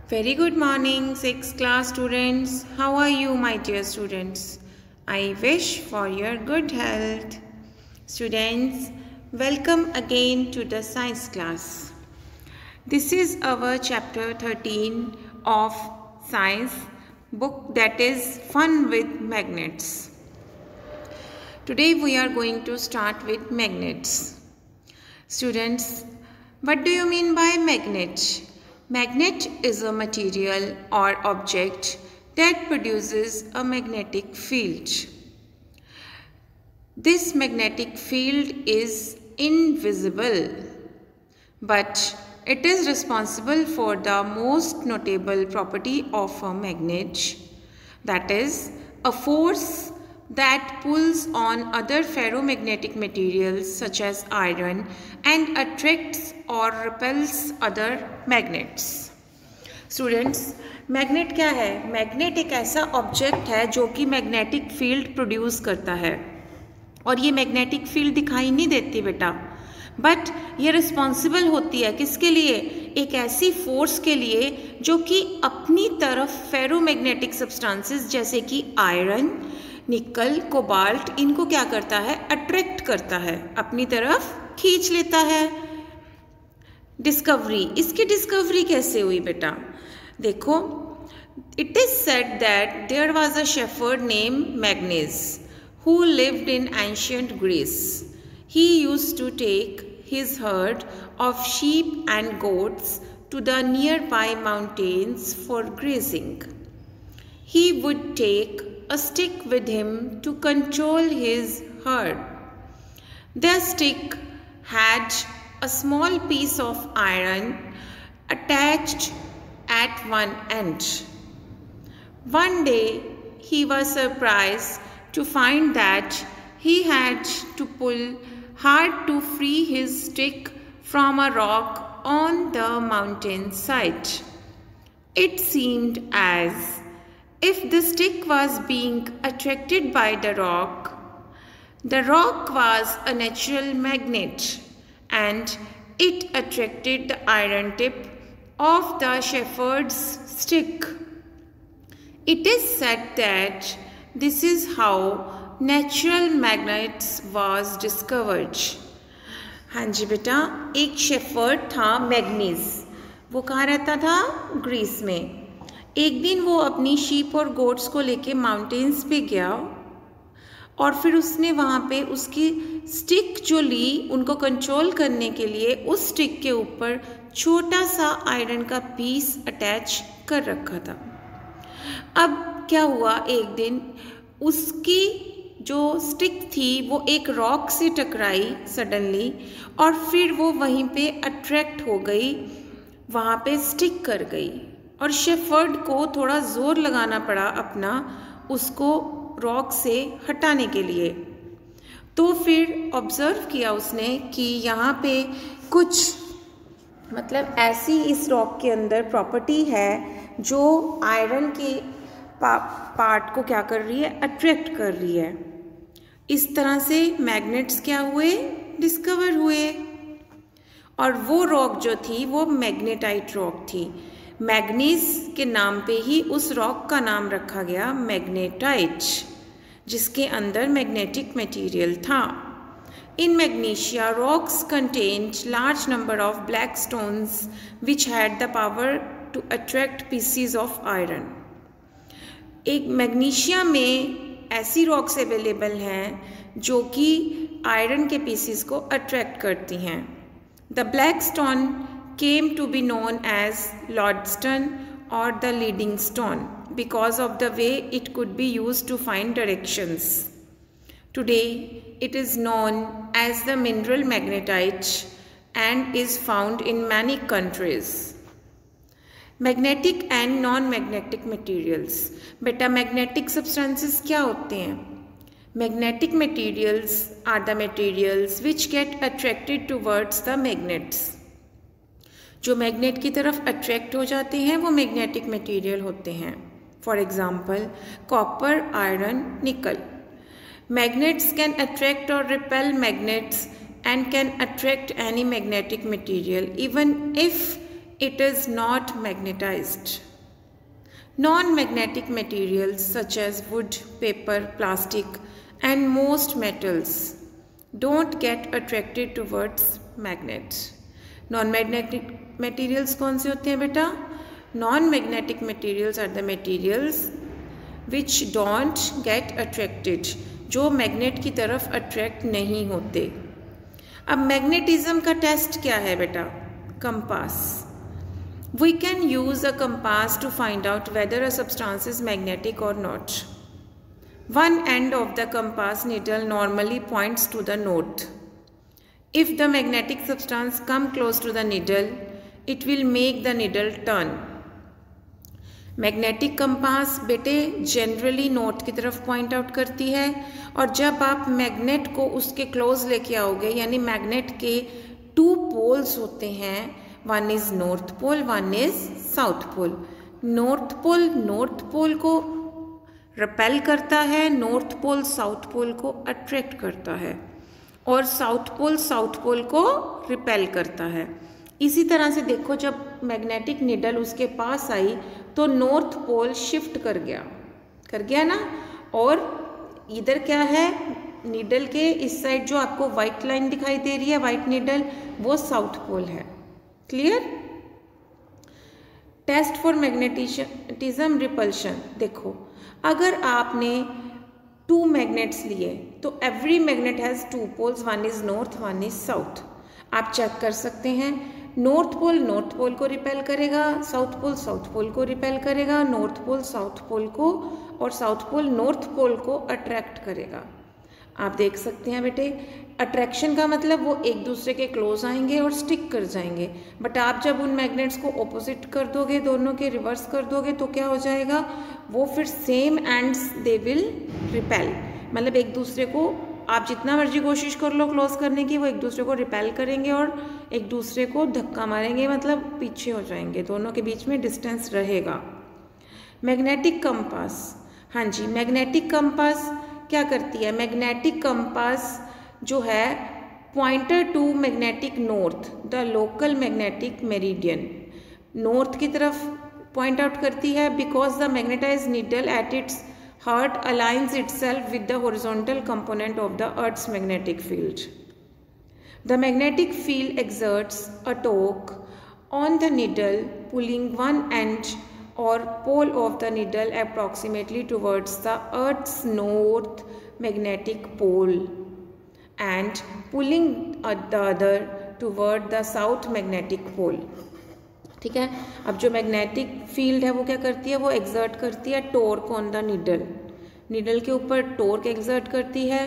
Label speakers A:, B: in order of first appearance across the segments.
A: Very good morning, 6th class students. How are you, my dear students? I wish for your good health. Students, welcome again to the science class. This is our chapter 13 of science book, that is Fun with Magnets. Today we are going to start with magnets. Students, what do you mean by magnet? Magnet is a material or object that produces a magnetic field. This magnetic field is invisible, but it is responsible for the most notable property of a magnet, that is, a force that pulls on other ferromagnetic materials such as iron and attracts or repels other magnets. Students, magnet क्या है? Magnet एक ऐसा object है जो कि magnetic field produce करता है, और ये मैग्नेटिक फील्ड दिखाई नहीं देती बेटा, बट ये रिस्पॉन्सिबल होती है किसके लिए? एक ऐसी फोर्स के लिए जो कि अपनी तरफ फेरोमैग्नेटिक सब्सटेंसेस जैसे कि आयरन, निकल, कोबाल्ट, इनको क्या करता है? अट्रैक्ट करता है, अपनी तरफ खींच लेता है। डिस्कवरी, इसकी डिस्कवरी कैसे हुई बेटा? देखो, it is said that there was a shepherd name Magnes who lived in ancient Greece. He used to take his herd of sheep and goats to the nearby mountains for grazing. He would take a stick with him to control his herd. The stick had a small piece of iron attached at one end. One day he was surprised to find that he had to pull hard to free his stick from a rock on the mountain side. It seemed as if the stick was being attracted by the rock. The rock was a natural magnet, and it attracted the iron tip of the shepherd's stick. It is said that this is how natural magnets was discovered. हाँ जी बेटा, एक shepherd था manganese, वो कहाँ रहता था? Greece में। एक दिन वो अपनी शीप और गोट्स को लेके माउंटेन्स पे गया, और फिर उसने वहाँ पे उसकी स्टिक जो ली उनको कंट्रोल करने के लिए उस स्टिक के ऊपर छोटा सा आयरन का पीस अटैच कर रखा था। अब क्या हुआ, एक दिन उसकी जो स्टिक थी वो एक रॉक से टकराई सडनली, और फिर वो वहीं पे अट्रैक्ट हो गई, वहाँ पे स्टिक कर गई, और शेफर्ड को थोड़ा ज़ोर लगाना पड़ा अपना उसको रॉक से हटाने के लिए। तो फिर ऑब्ज़र्व किया उसने कि यहाँ पे कुछ मतलब ऐसी इस रॉक के अंदर प्रॉपर्टी है जो आयरन के पार्ट को क्या कर रही है? अट्रैक्ट कर रही है। इस तरह से मैग्नेट्स क्या हुए? डिस्कवर हुए। और वो रॉक जो थी वो मैग्नेटाइट रॉक थी। मैग्नीज के नाम पे ही उस रॉक का नाम रखा गया मैग्नेटाइट, जिसके अंदर मैग्नेटिक मटेरियल था। In Magnesia rocks contained large number of black stones which had the power to attract pieces of iron. एक मैग्नीशिया में ऐसी रॉक्स अवेलेबल हैं जो कि आयरन के पीसीस को अट्रैक्ट करती हैं। The black stone came to be known as lodestone or the leading stone because of the way it could be use to find directions. Today it is known as the mineral magnetite and is found in many countries. Magnetic and non magnetic materials. बेटा, magnetic substances क्या होते हैं? Magnetic materials are the materials which get attracted towards the magnets. जो magnet की तरफ attract हो जाते हैं वो मैग्नेटिक मटेरियल होते हैं। For example, copper, iron, nickel. Magnets can attract or repel magnets and can attract any magnetic material even if it is not magnetized. Non-magnetic materials such as wood, paper, plastic and most metals don't get attracted towards magnet. Non-magnetic materials कौन से होते हैं बेटा? Non-magnetic materials are the materials which don't get attracted, जो magnet की तरफ attract नहीं होते। अब मैग्नेटिज्म का टेस्ट क्या है बेटा? Compass. We can use a compass to find out whether a substance is magnetic or not. One end of the compass needle normally points to the north. If the magnetic substance come close to the needle, it will make the needle turn. Magnetic compass बेटे generally north की तरफ point out करती है, और जब आप magnet को उसके क्लोज लेके आओगे, यानी मैग्नेट के 2 पोल्स होते हैं, one is north pole, one is south pole. North pole को रिपेल करता है, नॉर्थ पोल साउथ पोल को अट्रैक्ट करता है, और साउथ पोल को रिपेल करता है। इसी तरह से देखो, जब मैग्नेटिक नीडल उसके पास आई तो नॉर्थ पोल शिफ्ट कर गया ना, और इधर क्या है, नीडल के इस साइड जो आपको वाइट लाइन दिखाई दे रही है, वाइट नीडल, वो साउथ पोल है। Clear? Test for magnetism repulsion. देखो, अगर आपने 2 मैग्नेट्स लिए तो every magnet has 2 poles, one is north, one is south. आप चेक कर सकते हैं, नॉर्थ पोल को रिपेल करेगा, साउथ पोल को रिपेल करेगा, नॉर्थ पोल साउथ पोल को, और साउथ पोल नॉर्थ पोल को अट्रैक्ट करेगा। आप देख सकते हैं बेटे, अट्रैक्शन का मतलब वो एक दूसरे के क्लोज आएंगे और स्टिक कर जाएंगे। बट आप जब उन मैग्नेट्स को ऑपोजिट कर दोगे, दोनों के रिवर्स कर दोगे, तो क्या हो जाएगा, वो फिर same ends they will repel. मतलब एक दूसरे को आप जितना मर्जी कोशिश कर लो क्लोज करने की, वो एक दूसरे को रिपेल करेंगे और एक दूसरे को धक्का मारेंगे, मतलब पीछे हो जाएंगे, दोनों के बीच में डिस्टेंस रहेगा। मैग्नेटिक कंपास, हाँ जी, मैग्नेटिक कंपास क्या करती है? मैग्नेटिक कंपास जो है pointer to magnetic north, the local magnetic meridian, north की तरफ पॉइंट आउट करती है, because the magnetized needle at its heart aligns itself with the horizontal component of the Earth's magnetic field. The magnetic field exerts a torque on the needle, pulling one end or pole of the needle approximately towards the Earth's north magnetic pole and pulling the other toward the south magnetic pole. ठीक है, अब जो magnetic field है वो क्या करती है, वो एग्जर्ट करती है टॉर्क ऑन द नीडल के ऊपर टॉर्क एग्जर्ट करती है,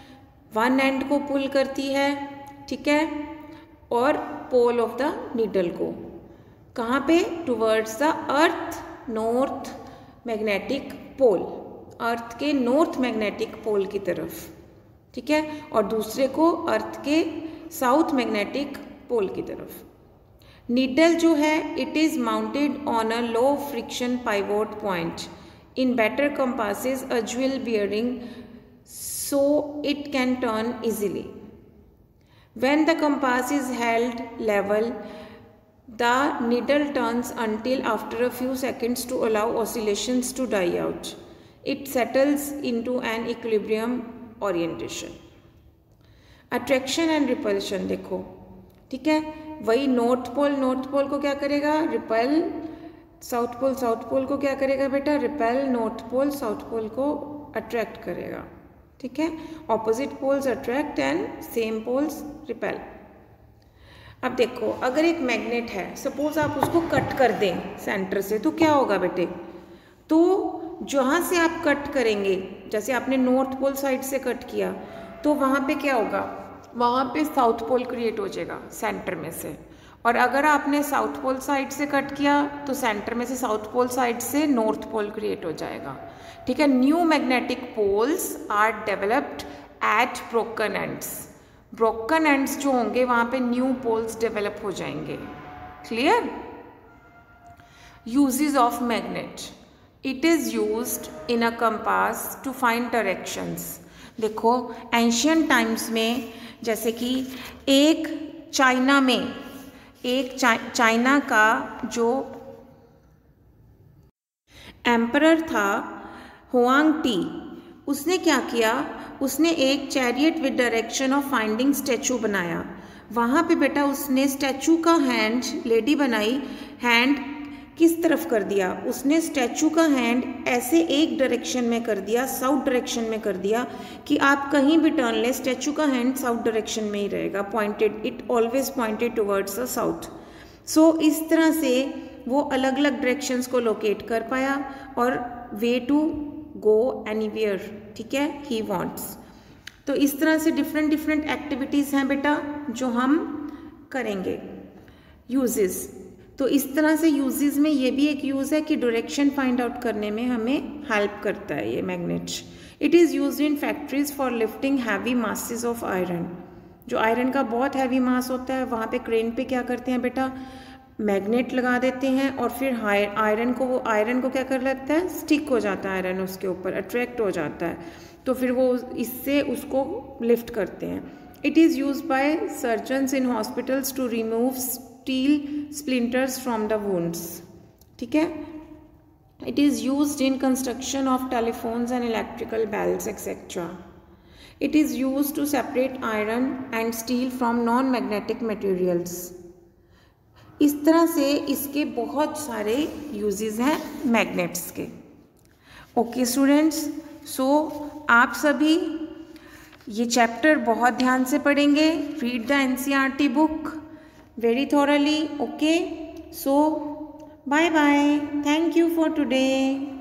A: वन एंड को पुल करती है, ठीक है, और पोल ऑफ द नीडल को कहाँ पे, towards the earth north magnetic pole, earth के नॉर्थ मैग्नेटिक पोल की तरफ, ठीक है, और दूसरे को अर्थ के साउथ मैग्नेटिक पोल की तरफ। नीडल जो है, it is mounted on a low friction pivot point in better compasses a jewel bearing so it can turn easily. When the compass is held level the needle turns until after a few seconds to allow oscillations to die out. It settles into an equilibrium orientation. Attraction and repulsion देखो, ठीक है, वही north pole को क्या करेगा, repel, south pole को क्या करेगा बेटा, repel, north pole south pole को अट्रैक्ट करेगा, ठीक है, opposite poles attract and same poles repel. अब देखो, अगर एक मैग्नेट है, सपोज आप उसको कट कर दें सेंटर से, तो क्या होगा बेटे, तो जहाँ से आप कट करेंगे, जैसे आपने नॉर्थ पोल साइड से कट किया, तो वहाँ पे क्या होगा, वहाँ पे साउथ पोल क्रिएट हो जाएगा सेंटर में से, और अगर आपने साउथ पोल साइड से कट किया तो सेंटर में से साउथ पोल साइड से नॉर्थ पोल क्रिएट हो जाएगा, ठीक है। New magnetic poles are developed at broken ends, broken ends जो होंगे वहाँ पे न्यू पोल्स डेवलप हो जाएंगे। Clear? Uses of magnet, it is used in a compass to find directions. देखो, एंशियंट टाइम्स में जैसे कि एक चाइना में एक चाइना का जो एम्परर था हुआंग टी, उसने क्या किया, उसने एक chariot with direction of finding statue बनाया। वहाँ पे बेटा उसने स्टैचू का हैंड, लेडी बनाई, हैंड किस तरफ कर दिया, उसने स्टैचू का हैंड ऐसे एक डायरेक्शन में कर दिया, साउथ डायरेक्शन में कर दिया कि आप कहीं भी टर्न ले स्टैचू का हैंड साउथ डायरेक्शन में ही रहेगा, pointed, it always pointed towards the south. So इस तरह से वो अलग अलग डायरेक्शंस को लोकेट कर पाया और वे टू गो एनीवेयर, ठीक है, ही वांट्स। तो इस तरह से डिफरेंट डिफरेंट एक्टिविटीज़ हैं बेटा जो हम करेंगे। यूजेस, तो इस तरह से यूजेस में ये भी एक यूज़ है कि डायरेक्शन फाइंड आउट करने में हमें हेल्प करता है ये magnet. It is used in factories for lifting heavy masses of iron. जो आयरन का बहुत हैवी मास होता है वहाँ पे क्रेन पे क्या करते हैं बेटा, मैग्नेट लगा देते हैं और फिर आयरन को क्या कर लेता है, स्टिक हो जाता है आयरन, उसके ऊपर अट्रैक्ट हो जाता है, तो फिर वो इससे उसको लिफ्ट करते हैं। It is used by surgeons in hospitals to remove steel splinters from the wounds, ठीक है। It is used in construction of telephones and electrical bells etcetera. It is used to separate iron and steel from non magnetic materials. इस तरह से इसके बहुत सारे uses हैं magnets के। ओके स्टूडेंट्स, सो आप सभी ये चैप्टर बहुत ध्यान से पढ़ेंगे, read the NCERT book very thoroughly. Okay, so bye bye, thank you for today.